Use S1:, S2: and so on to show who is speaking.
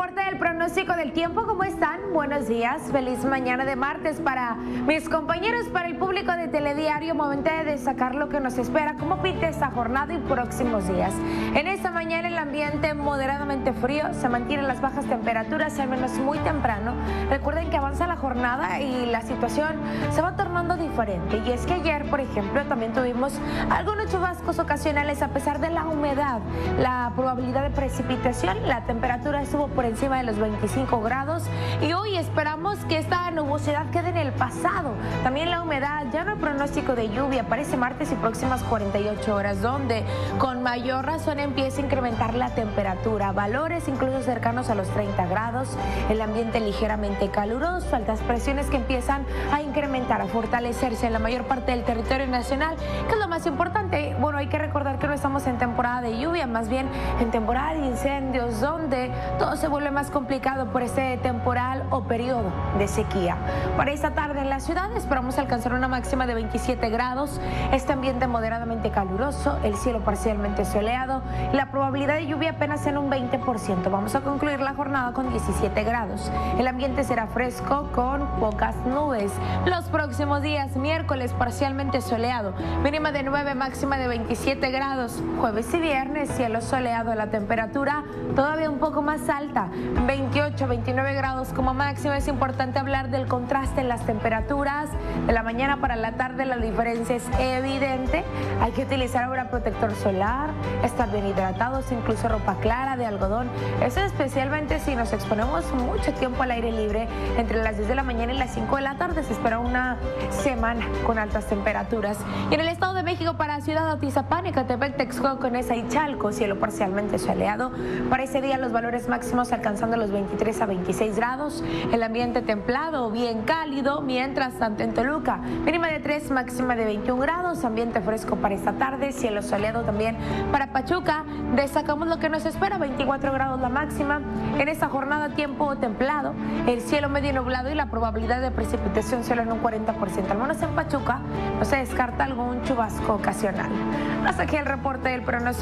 S1: reporte del pronóstico del tiempo. ¿Cómo están? Buenos días. Feliz mañana de martes para mis compañeros, para el público de Telediario. Momento de destacar lo que nos espera, cómo pinta esta jornada y próximos días. En esta mañana el ambiente moderadamente frío, se mantienen las bajas temperaturas, al menos muy temprano. Recuerden que avanza la jornada y la situación se va tornando diferente. Y es que ayer, por ejemplo, también tuvimos algunos chubascos ocasionales a pesar de la humedad, la probabilidad de precipitación, la temperatura estuvo por encima de los 25 grados y hoy esperamos que esta nubosidad quede en el pasado. También la humedad, ya no hay pronóstico de lluvia para este martes y próximas 48 horas, donde con mayor razón empieza a incrementar la temperatura, valores incluso cercanos a los 30 grados, el ambiente ligeramente caluroso, altas presiones que empiezan a incrementar, a fortalecerse en la mayor parte del territorio nacional. ¿Qué es lo más importante? Bueno, hay que recordar que no estamos en temporada de lluvia, más bien en temporada de incendios, donde todo se vuelve más complicado por este temporal o periodo de sequía. Para esta tarde en la ciudad esperamos alcanzar una máxima de 27 grados, este ambiente moderadamente caluroso, el cielo parcialmente soleado, la probabilidad de lluvia apenas en un 20%. Vamos a concluir la jornada con 17 grados. El ambiente será fresco con pocas nubes. Los próximos días, miércoles parcialmente soleado, mínima de 9, máxima de 27 grados. Jueves y viernes, cielo soleado, la temperatura todavía un poco más alta, 28, 29 grados como máximo. Es importante hablar del contraste en las temperaturas. De la mañana para la tarde la diferencia es evidente. Hay que utilizar ahora protector solar, estar bien hidratados, incluso ropa clara de algodón. Eso especialmente si nos exponemos mucho tiempo al aire libre. Entre las 10 de la mañana y las 5 de la tarde se espera una semana con altas temperaturas. Y en el Estado de México para Ciudad Atizapán, Ecatepec, Texcoco, Conesa y Chalco, cielo parcialmente soleado. Para ese día los valores máximos alcanzando los 23 a 26 grados, el ambiente templado, bien cálido, mientras tanto en Toluca, mínima de 3, máxima de 21 grados, ambiente fresco para esta tarde, cielo soleado también para Pachuca. Destacamos lo que nos espera, 24 grados la máxima, en esta jornada tiempo templado, el cielo medio nublado y la probabilidad de precipitación solo en un 40%, al menos en Pachuca no se descarta algún chubasco ocasional. Hasta aquí el reporte del pronóstico.